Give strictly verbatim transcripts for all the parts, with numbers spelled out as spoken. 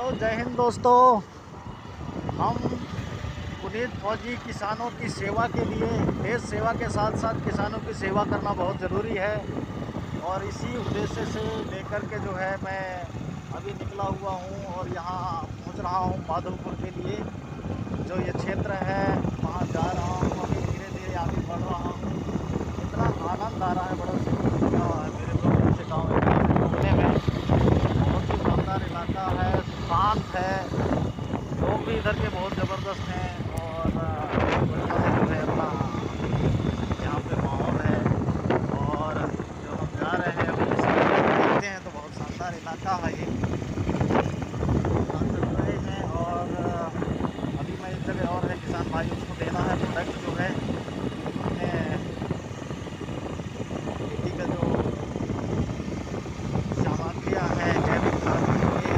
Hello, जय हिंद दोस्तों। हम पुनीत फौजी किसानों की सेवा के लिए, देश सेवा के साथ साथ किसानों की सेवा करना बहुत ज़रूरी है और इसी उद्देश्य से लेकर के जो है मैं अभी निकला हुआ हूँ और यहाँ पहुँच रहा हूँ माधोपुर के लिए। जो ये क्षेत्र है वहाँ जा रहा हूँ, अभी धीरे धीरे आगे बढ़ रहा हूँ। इतना आनंद आ रहा है, बड़ा सुकून मिल रहा है मेरे दोस्तों से गाँव में घूमने में। बहुत ही शानदार इलाका है, शांत है, लोग भी इधर के बहुत ज़बरदस्त हैं और बढ़िया से जो है अपना यहाँ पे माहौल है। और जो हम जा रहे हैं अभी देखते हैं तो बहुत शानदार इलाका है ये, चल रहे हैं। और अभी मैं इस जगह और है, किसान भाई उसको देना है प्रोडक्ट जो है खेती का जो सामग्रियाँ हैं जैविक खाद के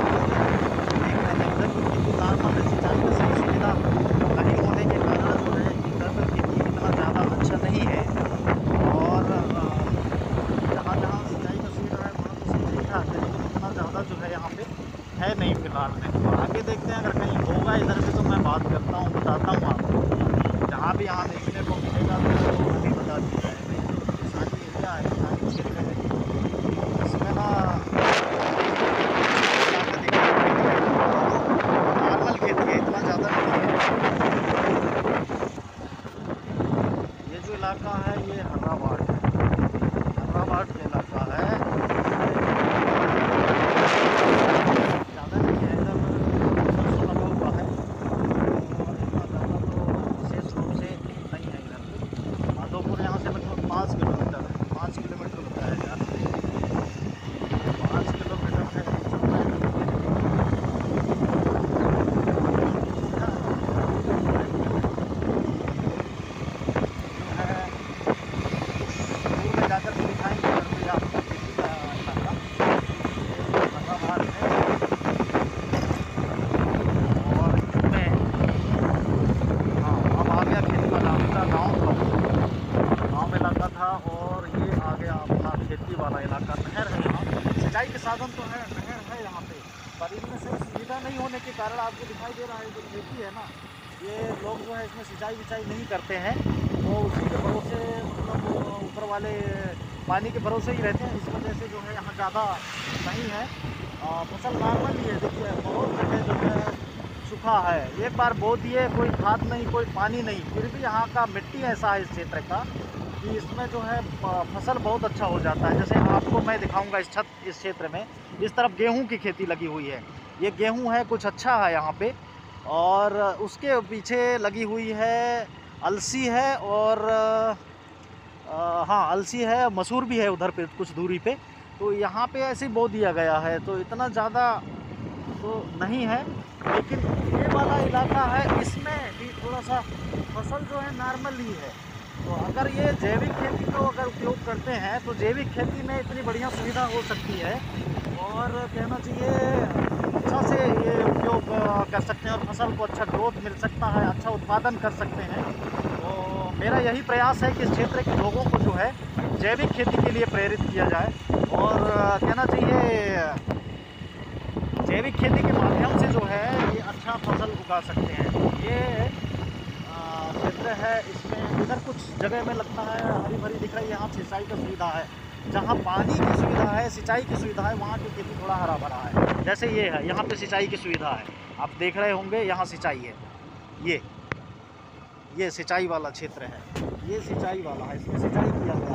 नॉर्मल सिंचाई का सही सुविधा नहीं होने के कारण जो है इधर पर खेती इतना ज़्यादा अच्छा नहीं है। और जहाँ जहाँ सिंचाई का सुविधा है वहाँ तो सब ठीक ठाक है, लेकिन इतना ज़्यादा जो है यहाँ पे है नहीं फिलहाल में। तो आगे देखते हैं, अगर कहीं होगा इधर से तो मैं बात करता हूँ, बताता हूँ आपको। जहाँ भी यहाँ देखने को मिलेगा तो अभी बता दिया जाएगा। ये जो किसानी एरिया है, किसानी क्षेत्र है, इसमें ना नॉर्मल खेती है, इतना ज़्यादा नहीं है। ये जो इलाका है ये हर्राबाद हर्राबाद का इलाका है, ज़्यादा नहीं है। इधर सरसों लगा हुआ है और इतना ज़्यादा तो विशेष रूप से नहीं है इधर पे। माधोपुर यहाँ से लगभग पाँच किलोमीटर है, पाँच किलोमीटर होता है यहाँ से, पाँच किलोमीटर है। जाकर के दिखाएंगे भी आपको खेती का इलाका, हर्राबाद है। और इसमें हाँ अब आ गया खेती वाला अपना गाँव था, गाँव इलाका था और ये आ गया अपना खेती वाला इलाका। नहर है यहाँ, सिंचाई के साधन तो है, नहर है यहाँ पे, पर इनमें से सुविधा नहीं होने के कारण आपको दिखाई दे रहा है जो खेती है ना, ये लोग जो है इसमें सिंचाई विचाई नहीं करते हैं, वो उसी के भरोसे मतलब ऊपर वाले पानी के भरोसे ही रहते हैं। इस वजह से जो है यहाँ ज़्यादा नहीं है, फसल नॉर्मल ही है। देखिए बहुत जगह जो है सूखा है, एक बार बो दिए, कोई खाद नहीं, कोई पानी नहीं, फिर भी यहाँ का मिट्टी ऐसा है इस क्षेत्र का कि इसमें जो है फसल बहुत अच्छा हो जाता है। जैसे आपको मैं दिखाऊंगा इस छत इस क्षेत्र में, इस तरफ गेहूं की खेती लगी हुई है, ये गेहूं है, कुछ अच्छा है यहाँ पे। और उसके पीछे लगी हुई है अलसी है और आ, हाँ अलसी है, मसूर भी है उधर पे कुछ दूरी पे। तो यहाँ पे ऐसे बो दिया गया है, तो इतना ज़्यादा तो नहीं है। लेकिन ये वाला इलाका है, इसमें भी थोड़ा सा फसल जो है नॉर्मल ही है। तो अगर ये जैविक खेती को अगर उपयोग करते हैं तो जैविक खेती में इतनी बढ़िया सुविधा हो सकती है और कहना चाहिए अच्छा से ये उपयोग कर सकते हैं और फसल को अच्छा ग्रोथ मिल सकता है, अच्छा उत्पादन कर सकते हैं। तो मेरा यही प्रयास है कि इस क्षेत्र के लोगों को जो है जैविक खेती के लिए प्रेरित किया जाए और कहना चाहिए जैविक खेती के माध्यम से जो है ये अच्छा फसल उगा सकते हैं। ये क्षेत्र है, इसमें इधर कुछ जगह में लगता है हरी भरी दिख रही है, यहाँ सिंचाई की सुविधा है। जहाँ पानी की सुविधा है, सिंचाई की सुविधा है, वहाँ की खेती थोड़ा हरा भरा है। जैसे ये है, यहाँ पे सिंचाई की सुविधा है, आप देख रहे होंगे यहाँ सिंचाई है। ये ये सिंचाई वाला क्षेत्र है, ये सिंचाई वाला है, इसमें सिंचाई किया गया